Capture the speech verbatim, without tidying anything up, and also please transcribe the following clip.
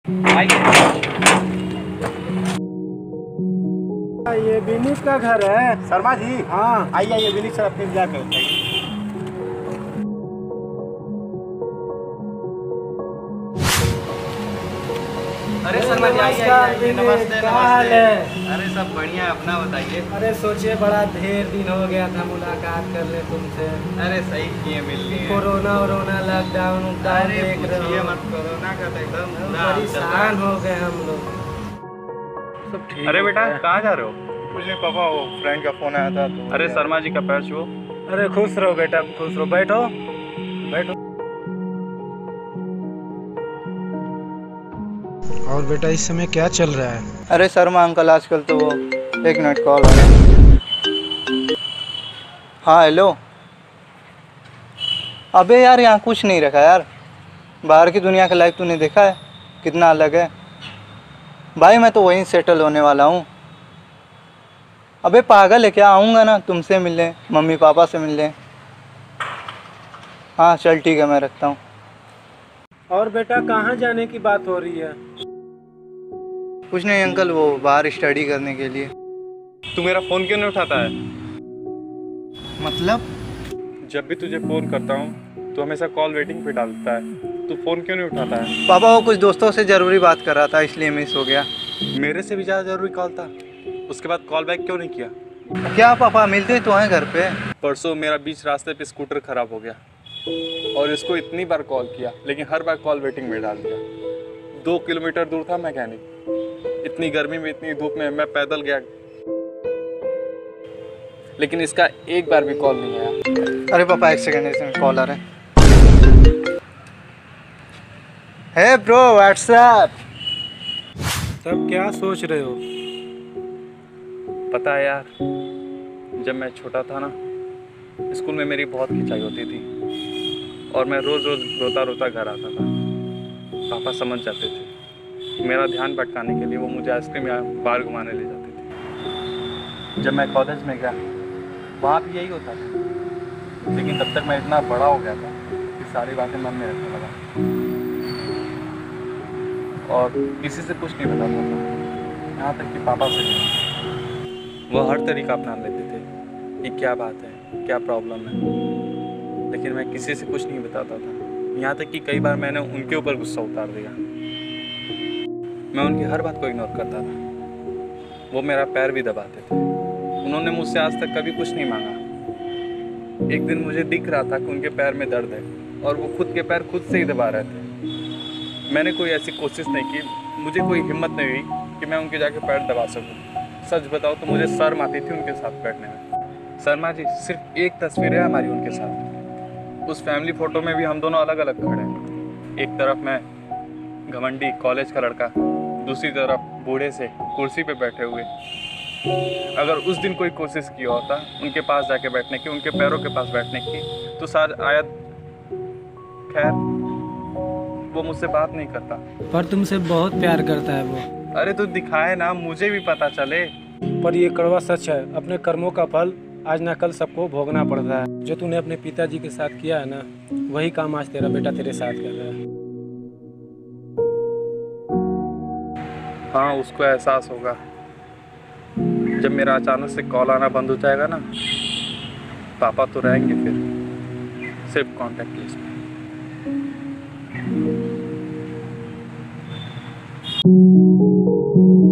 भाई ये विनीत का घर है। शर्मा जी, हाँ आइए आइए विनीत सर, अपने इंतजार करते हैं। अरे शर्मा जी, आइए आइए आइए। नमस्ते क्या हाल नमस्ते। है? अरे सब बढ़िया है, अपना बताइए। अरे सोचे बड़ा ढेर दिन हो गया था मुलाकात कर ले तुमसे। अरे सही किए मिल लिए। कोरोना वोरोना लॉकडाउन अरे देख रहे पूछिए हो, मत, कोरोना का तो एकदम बुरा हाल चल रहा परेशान है। हो गए हम लोग। सब ठीक अरे बेटा है। कहाँ जा रहे हो? कुछ नहीं पापा, वो फ्रेंड का फोन आया था तो। अरे शर्मा जी का पैर छुओ। अरे खुश रहो बेटा, खुश रहो, बैठो बैठो। और बेटा इस समय क्या चल रहा है? अरे शर्मा अंकल, आजकल तो वो एक मिनट कॉल आ रहा है। हाँ हेलो। अबे यार, यहाँ कुछ नहीं रखा यार। बाहर की दुनिया का लाइफ तूने देखा है कितना अलग है भाई। मैं तो वहीं सेटल होने वाला हूँ। अबे पागल है क्या, आऊँगा ना तुमसे मिलने, मम्मी पापा से मिलने। हाँ चल ठीक है, मैं रखता हूँ। और बेटा कहाँ जाने की बात हो रही है? कुछ नहीं अंकल, वो बाहर स्टडी करने के लिए। तू मेरा फोन क्यों नहीं उठाता है? मतलब? जब भी तुझे फोन करता हूँ तो हमेशा कॉल वेटिंग पे डालता है। तू फोन क्यों नहीं उठाता है? पापा वो कुछ दोस्तों से ज़रूरी बात कर रहा था, इसलिए मिस हो गया। मेरे से भी ज़्यादा जरूरी कॉल था, उसके बाद कॉल बैक क्यों नहीं किया? क्या पापा, मिलते तो हैं घर पे। परसों मेरा बीच रास्ते पे स्कूटर खराब हो गया और इसको इतनी बार कॉल किया लेकिन हर बार कॉल वेटिंग में डाल दिया। दो किलोमीटर दूर था मैकेनिक, इतनी गर्मी में इतनी धूप में मैं पैदल गया लेकिन इसका एक बार भी कॉल नहीं आया। अरे पापा एक सेकंड, इसमें कॉल आ रहा है। Hey bro, what's up. तब क्या सोच रहे हो? पता है यार, जब मैं छोटा था ना, स्कूल में मेरी बहुत खिंचाई होती थी और मैं रोज़ रोज़ रोता रोता घर आता था। पापा समझ जाते थे। मेरा ध्यान भटकाने के लिए वो मुझे आइसक्रीम या बाहर घुमाने ले जाते थे। जब मैं कॉलेज में गया वहाँ भी यही होता था, लेकिन तब तक मैं इतना बड़ा हो गया था कि सारी बातें मन में रखने लगा और किसी से कुछ नहीं बताता था, यहाँ तक कि पापा से भी। वो हर तरीका अपना लेते थे कि क्या बात है, क्या प्रॉब्लम है, लेकिन मैं किसी से कुछ नहीं बताता था। यहाँ तक कि कई बार मैंने उनके ऊपर गुस्सा उतार दिया। मैं उनकी हर बात को इग्नोर करता था। वो मेरा पैर भी दबाते थे। उन्होंने मुझसे आज तक कभी कुछ नहीं मांगा। एक दिन मुझे दिख रहा था कि उनके पैर में दर्द है और वो खुद के पैर खुद से ही दबा रहे थे। मैंने कोई ऐसी कोशिश नहीं की, मुझे कोई हिम्मत नहीं हुई कि मैं उनके जाके पैर दबा सकूं। सच बताओ तो मुझे शर्म आती थी उनके साथ बैठने में। शर्मा जी, सिर्फ एक तस्वीर है हमारी उनके साथ। उस फैमिली फ़ोटो में भी हम दोनों अलग अलग खड़े हैं। एक तरफ मैं घमंडी कॉलेज का लड़का, दूसरी तरफ बूढ़े से कुर्सी पे बैठे हुए। अगर उस दिन कोई कोशिश किया होता उनके पास जाके बैठने की, उनके पैरों के पास बैठने की, तो शायद आयत खैर वो मुझसे बात नहीं करता। पर तुमसे बहुत प्यार करता है वो। अरे तो दिखाए ना, मुझे भी पता चले। पर ये कड़वा सच है, अपने कर्मों का फल आज ना कल सबको भोगना पड़ता है। जो तूने अपने पिताजी के साथ किया है ना, वही काम आज तेरा बेटा तेरे साथ कर रहा है। हाँ, उसको एहसास होगा जब मेरा अचानक से कॉल आना बंद हो जाएगा ना। पापा तो रहेंगे फिर सिर्फ कांटेक्ट लिस्ट में।